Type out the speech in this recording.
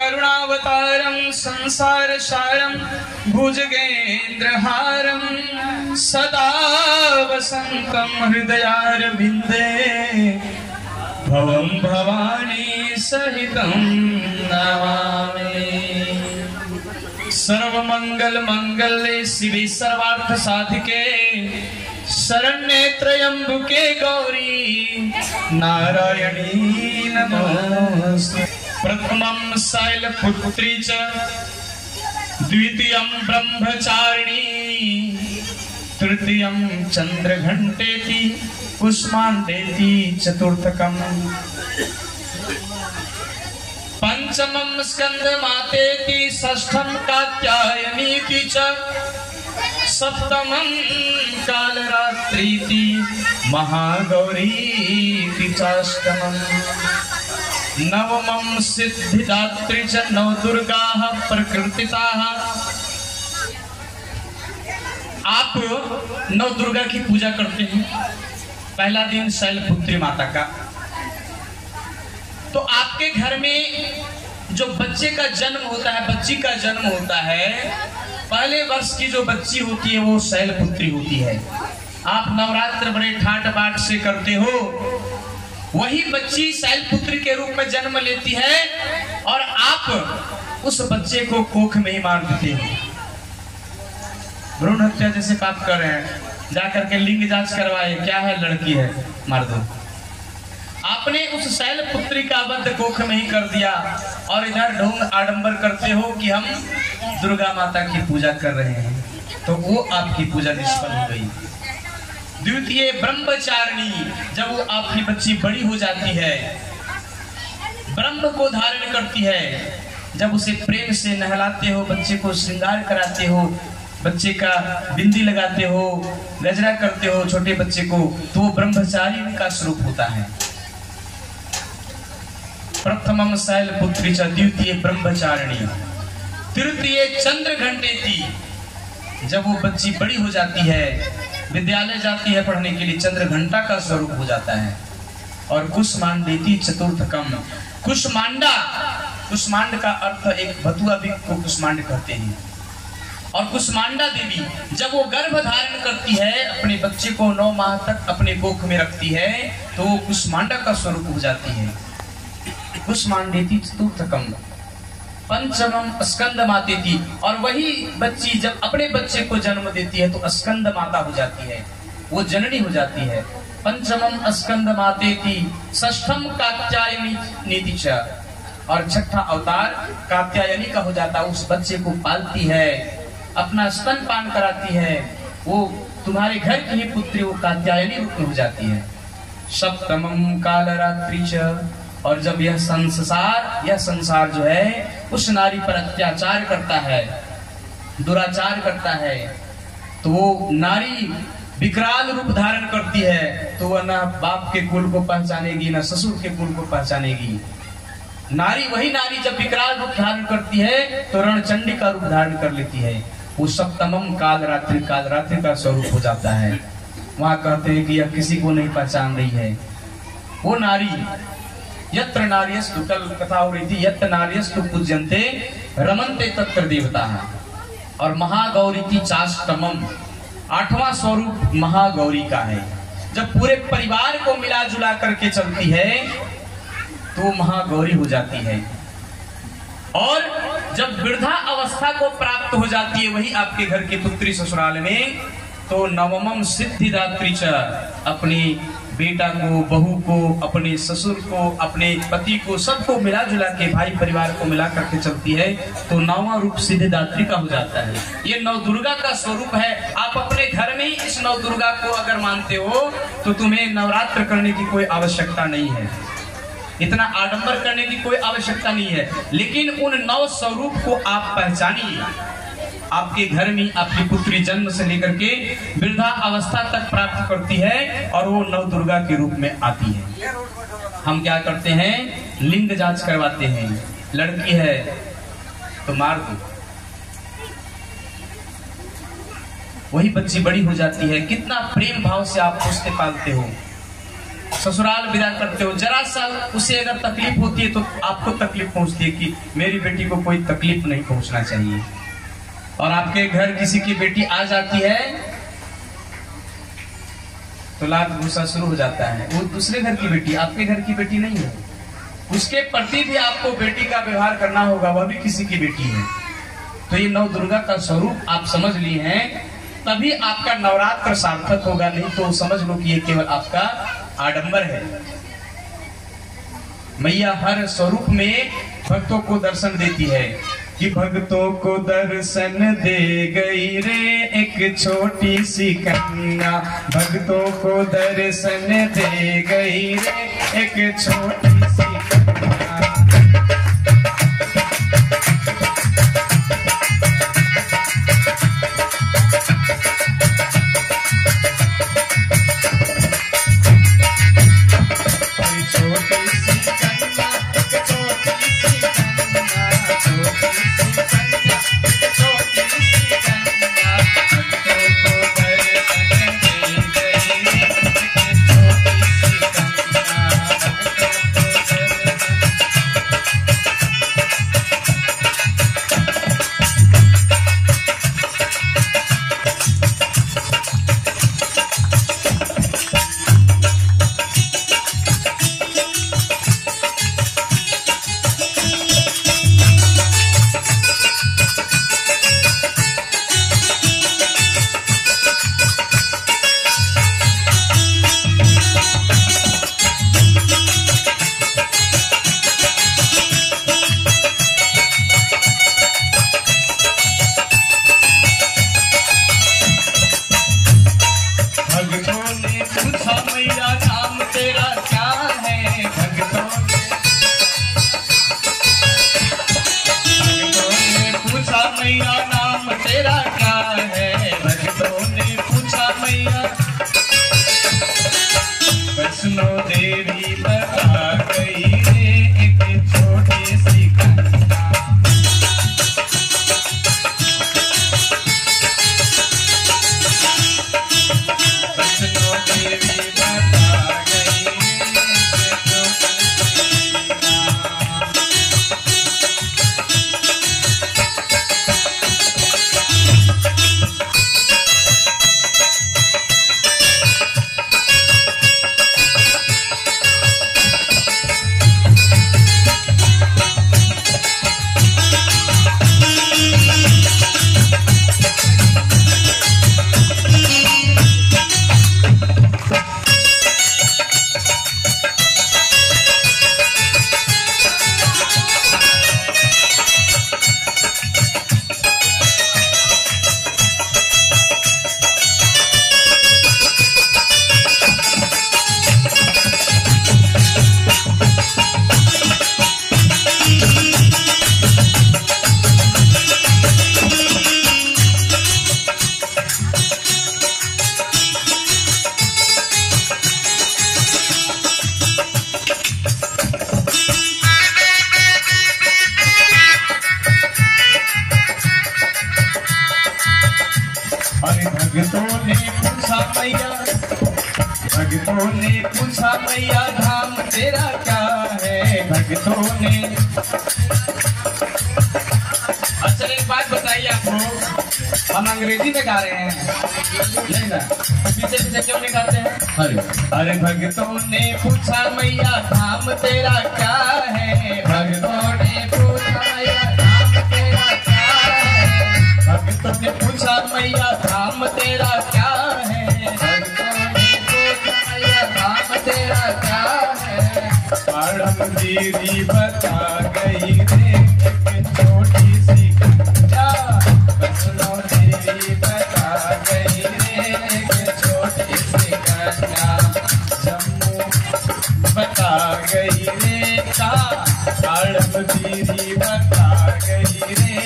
करुणावतारं संसार सारं भुजगेन्द्रहारं सदा वसन्तं हृदयारविन्दे भवं भवानी सहितं नमामि। सर्वमंगल मंगल्ये शिवे सर्वार्थ साधिके शरण्ये त्र्यंबके गौरी नारायणी नमोस्तुते। प्रथमं शैलपुत्री च द्वितीयं ब्रह्मचारिणी तृतीयं चंद्रघंटेति कुष्मांडेति चतुर्थकम् पंचमं स्कंदमातेति षष्ठं कात्यायनीति च सप्तमं कालरात्रीति महागौरीति चाष्टमम् नवमं सिद्धिदात्री च नवदुर्गाः प्रकृतिताः। आप नवदुर्गा की पूजा करते हैं। पहला दिन शैलपुत्री माता का। तो आपके घर में जो बच्चे का जन्म होता है, बच्ची का जन्म होता है, पहले वर्ष की जो बच्ची होती है वो शैलपुत्री होती है। आप नवरात्र बड़े ठाट बाट से करते हो, वही बच्ची शैलपुत्री के रूप में जन्म लेती है और आप उस बच्चे को कोख में ही मार देते हो। भ्रूण हत्या जैसे पाप कर रहे हैं, जाकर के लिंग जांच करवाए, क्या है, लड़की है, मार दो। आपने उस शैलपुत्री का वध कोख में ही कर दिया और इधर ढोंग आडंबर करते हो कि हम दुर्गा माता की पूजा कर रहे हैं, तो वो आपकी पूजा निष्फल हो गई। द्वितीय ब्रह्मचारिणी, जब वो आपकी बच्ची बड़ी हो जाती है, ब्रह्म को धारण करती है, जब उसे प्रेम से नहलाते हो, बच्चे को श्रृंगार कराते हो, बच्चे का बिंदी लगाते हो, गजरा करते हो छोटे बच्चे को, तो वो ब्रह्मचारिणी का स्वरूप होता है। प्रथमं शैलपुत्री च द्वितीय ब्रह्मचारिणी तृतीय चंद्रघंटेति, जब वो बच्ची बड़ी हो जाती है, विद्यालय जाती है पढ़ने के लिए, चंद्रघंटा का स्वरूप हो जाता है। और कुष्मांडेति चतुर्थकम, कुष्मांडा, कुष्मांड का अर्थ एक भतुआ भी को कुष्मांड कहते हैं। और कुष्मांडा देवी जब वो गर्भ धारण करती है, अपने बच्चे को 9 माह तक अपने कोख में रखती है, तो वो कुष्मांडा का स्वरूप हो जाती है। कुष्मांडेति चतुर्थकम। पंचमम स्कंद मातेति, और वही बच्ची जब अपने बच्चे को जन्म देती है तो स्कंद माता हो जाती है, वो जननी हो जाती है। पंचमम स्कंद मातेति षष्ठम कात्यायनी च, और छठा अवतार कात्यायनी का हो जाता है। उस बच्चे को पालती है, अपना स्तनपान कराती है, वो तुम्हारे घर की ही पुत्री वो कात्यायनी रूप में हो जाती है। सप्तमम कालरात्रि च, और जब यह संसार जो है उस नारी पर अत्याचार करता है, दुराचार करता है, तो वो नारी विकराल रूप धारण करती है, तो वह न बाप के कुल को पहचानेगी, न ससुर के कुल को पहचानेगी। नारी, वही नारी जब विकराल रूप धारण करती है तो रणचंडी का रूप धारण कर लेती है। वो सप्तमम कालरात्रि का स्वरूप हो जाता है। वहां कहते हैं कि यह किसी को नहीं पहचान रही है। वो नारी यत्र नार्यस्तु, कल कथा हो रही थी, यत्र नार्यस्तु पूज्यन्ते रमन्ते तत्र देवताः। और महागौरी की चाष्टमम, 8वां स्वरूप महागौरी का है। जब पूरे परिवार को मिला जुला करके चलती है तो महागौरी हो जाती है। और जब वृद्धा अवस्था को प्राप्त हो जाती है वही आपके घर की पुत्री ससुराल में, तो नवमम सिद्धिदात्री च, अपनी बेटा को, बहू को, अपने ससुर को, अपने पति को, सबको मिला जुला के, भाई परिवार को मिला करके चलती है, तो 9वां रूप सिद्धिदात्री का हो जाता है। ये नवदुर्गा का स्वरूप है। आप अपने घर में ही इस नवदुर्गा को अगर मानते हो तो तुम्हें नवरात्र करने की कोई आवश्यकता नहीं है, इतना आडंबर करने की कोई आवश्यकता नहीं है। लेकिन उन 9 स्वरूप को आप पहचानिए। आपके घर में आपकी पुत्री जन्म से लेकर के वृद्धा अवस्था तक प्राप्त करती है और वो नवदुर्गा के रूप में आती है। हम क्या करते हैं, लिंग जांच करवाते हैं, लड़की है तो मार दो, वही बच्ची बड़ी हो जाती है। कितना प्रेम भाव से आप पोसते पालते हो। ससुराल विदा करते हो, जरा सा उसे अगर तकलीफ होती है तो आपको तकलीफ पहुंचती है कि मेरी बेटी को कोई तकलीफ नहीं पहुंचना चाहिए। और आपके घर किसी की बेटी आ जाती है तो लाख गुस्सा शुरू हो जाता है। वो दूसरे घर की बेटी, आपके घर की बेटी नहीं है, उसके प्रति भी आपको बेटी का व्यवहार करना होगा, वह भी किसी की बेटी है। तो ये नव दुर्गा का स्वरूप आप समझ लिए हैं, तभी आपका नवरात्र सार्थक होगा, नहीं तो समझ लो कि ये केवल आपका आडंबर है। मैया हर स्वरूप में भक्तों को दर्शन देती है कि भक्तों को दर्शन दे गई रे एक छोटी सी कन्या, भक्तों को दर्शन दे गई रे एक छोटी सी कन्या। मैया नाम तेरा क्या है, भक्तों ने पूछा मैया। वैष्णो देवी बता गई रे एक छोटी सी कन्या। वैष्णो देवी बता गई एक छोटी सी कन्या। भक्तों ने पूछा मैया, भक्तों ने पूछा मैया धाम तेरा क्या है। भक्तों ने अच्छा एक बात बताइए आपको, हम अंग्रेजी में गा रहे हैं नहीं ना, पीछे पीछे क्यों नहीं गाते हैं। अरे भक्तों ने पूछा मैया धाम तेरा क्या है। भक्तों ने पूछा मैया धाम तेरा क्या है। भक्तों ने पूछा मैया धाम तेरा क्या है। भक्तों ने पूछा मैया धाम तेरा क्या है। आड़म दीदी बता गई रे एक छोटी सी कन्या। वैष्णो देवी बता गई रे एक छोटी सी कन्या। जम्मू बता गई रे का, आड़म दीदी बता गई रे